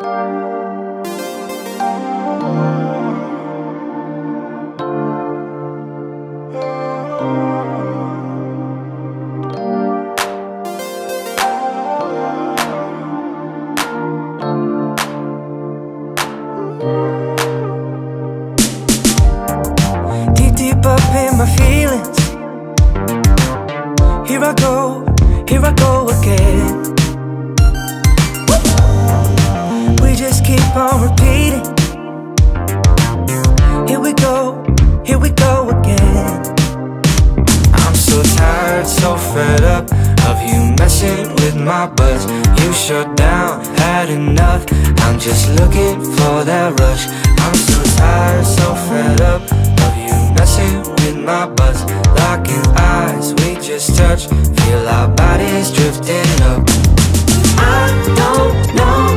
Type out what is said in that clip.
Deep up in my feelings. Here I go again. We just keep on repeating. Here we go again. I'm so tired, so fed up of you messing with my buzz. You shut down, had enough. I'm just looking for that rush. I'm so tired, so fed up of you messing with my buzz. Locking eyes, we just touch. Feel our bodies drifting up. I don't know